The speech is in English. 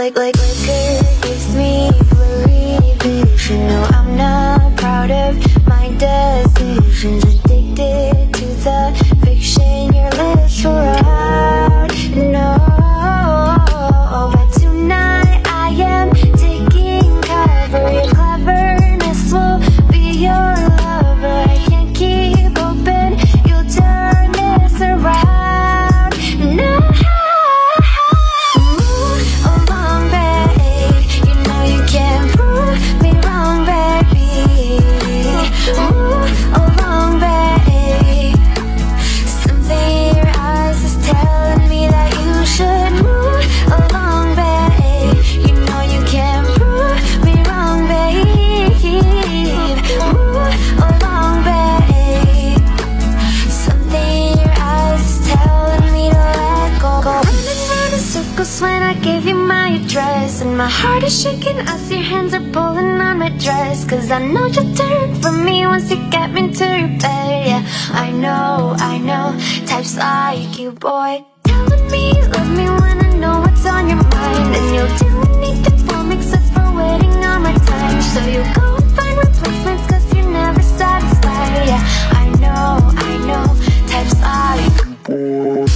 like liquor gives me blurry vision. No, I'm not proud of my decisions. Addicted to the fiction your lips were out. No, but tonight I am taking cover. Your cleverness will be your lover. I can't keep hoping you'll turn this around. No. When I gave you my address, and my heart is shaking as your hands are pulling on my dress. Cause I know you'll turn from me once you get me to your bed. Yeah, I know, types like you, boy, telling me you love me when I know what's on your mind. And you'll do anything for me except for waiting on my time. So you go and find replacements cause you're never satisfied. Yeah, I know, types like you, boy.